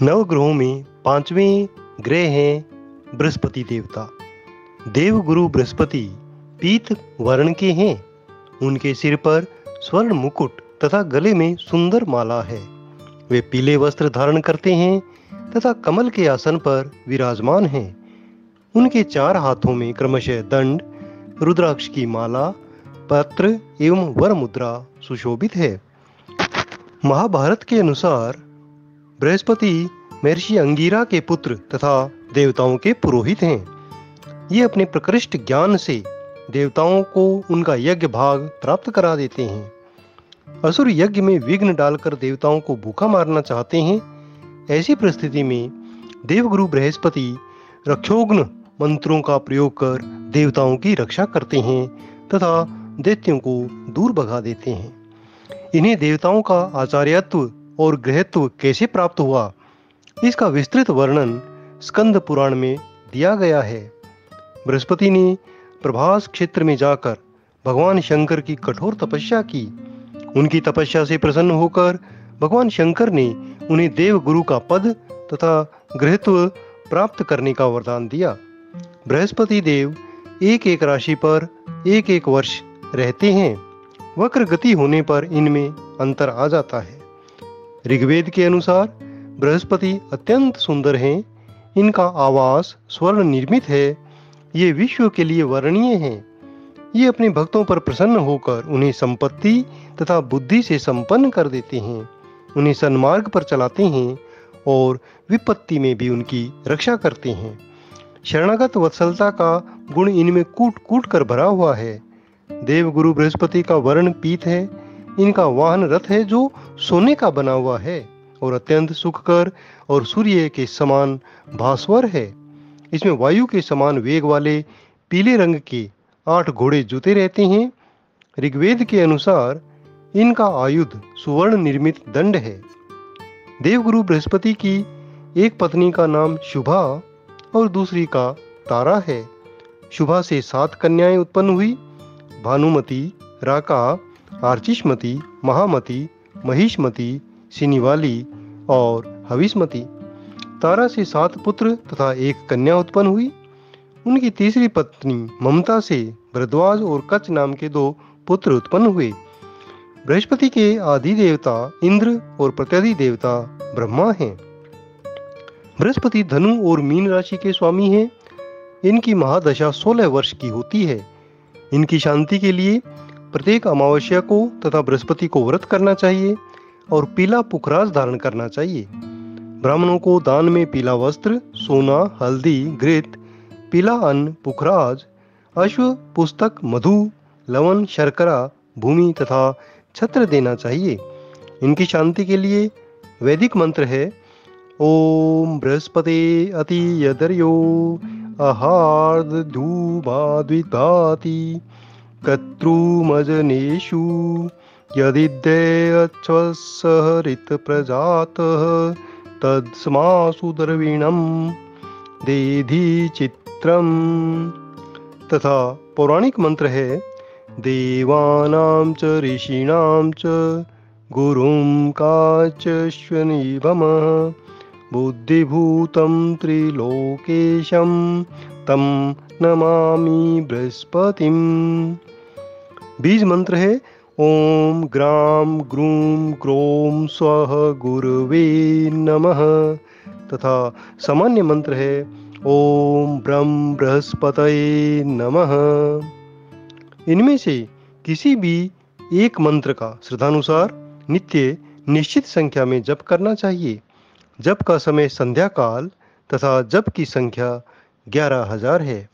नवग्रहों में पांचवें ग्रह हैं बृहस्पति देवता। देवगुरु बृहस्पति पीत वर्ण के हैं। उनके सिर पर स्वर्ण मुकुट तथा गले में सुंदर माला है। वे पीले वस्त्र धारण करते हैं तथा कमल के आसन पर विराजमान हैं। उनके चार हाथों में क्रमशः दंड, रुद्राक्ष की माला, पत्र एवं वर मुद्रा सुशोभित है। महाभारत के अनुसार बृहस्पति महर्षि अंगिरा के पुत्र तथा देवताओं के पुरोहित हैं। ये अपने प्रकृष्ट ज्ञान से देवताओं को उनका यज्ञ भाग प्राप्त करा देते हैं। असुर यज्ञ में विघ्न डालकर देवताओं को भूखा मारना चाहते हैं। ऐसी परिस्थिति में देवगुरु बृहस्पति रक्षोघ्न मंत्रों का प्रयोग कर देवताओं की रक्षा करते हैं तथा दैत्यों को दूर भगा देते हैं। इन्हें देवताओं का आचार्यत्व और गृहत्व कैसे प्राप्त हुआ, इसका विस्तृत वर्णन स्कंद पुराण में दिया गया है। बृहस्पति ने प्रभास क्षेत्र में जाकर भगवान शंकर की कठोर तपस्या की। उनकी तपस्या से प्रसन्न होकर भगवान शंकर ने उन्हें देवगुरु का पद तथा गृहत्व प्राप्त करने का वरदान दिया। बृहस्पति देव एक एक राशि पर एक एक वर्ष रहते हैं। वक्र गति होने पर इनमें अंतर आ जाता है। ऋग्वेद के अनुसार बृहस्पति अत्यंत सुंदर हैं। इनका आवास स्वर्ण निर्मित है। ये विश्व के लिए वरणीय हैं। ये अपने भक्तों पर प्रसन्न होकर उन्हें संपत्ति तथा बुद्धि से संपन्न कर देते हैं। उन्हें सन्मार्ग पर चलाते हैं और विपत्ति में भी उनकी रक्षा करते हैं। शरणागत वत्सलता का गुण इनमें कूट कूट कर भरा हुआ है। देवगुरु बृहस्पति का वर्ण पीत है। इनका वाहन रथ है जो सोने का बना हुआ है और अत्यंत सुखकर और सूर्य के समान भास्वर है। इसमें वायु के समान वेग वाले पीले रंग के 8 घोड़े जुते रहते हैं। ऋग्वेद के अनुसार इनका आयुध सुवर्ण निर्मित दंड है। देवगुरु बृहस्पति की एक पत्नी का नाम शुभा और दूसरी का तारा है। शुभा से 7 कन्याएं उत्पन्न हुई: भानुमति, राका, आर्चिष्मति, महामति, महिष्मति, सिनिवाली और हविष्मति। तारा से 7 पुत्र तथा 1 कन्या उत्पन्न हुई। उनकी तीसरी पत्नी ममता से भरद्वाज और कच नाम के 2 पुत्र उत्पन्न हुए। बृहस्पति के आदि देवता इंद्र और प्रत्यधि देवता ब्रह्मा हैं। बृहस्पति धनु और मीन राशि के स्वामी हैं। इनकी महादशा 16 वर्ष की होती है। इनकी शांति के लिए प्रत्येक अमावस्या को तथा बृहस्पति को व्रत करना चाहिए और पीला पुखराज धारण करना चाहिए। ब्राह्मणों को दान में पीला वस्त्र, सोना, हल्दी, घृत, पीला अन्न, पुखराज, अश्व, पुस्तक, मधु, लवण, शर्करा, भूमि तथा छत्र देना चाहिए। इनकी शांति के लिए वैदिक मंत्र है: ओम बृहस्पते अति यदर्यो आहार्द धूभाद्विभाति कत्रुमजनेषु यदिद्यच्छ्वसहरित प्रजातः तत्स्मासु द्रविणं देधि चित्रम। तथा पौराणिक मंत्र है: देवानां च ऋषीणां च गुरुं काचश्वनिभमः बुद्धिभूतं त्रिलोकेशं तं नमामि बृहस्पतिं। बीज मंत्र है: ओम ग्राम ग्रूम ग्रोम स्वः गुरुवे नमः। तथा सामान्य मंत्र है: ओम ब्रह्म बृहस्पतये नमः। इनमें से किसी भी एक मंत्र का श्रद्धानुसार नित्य निश्चित संख्या में जप करना चाहिए। जप का समय संध्या काल तथा जप की संख्या 11,000 है।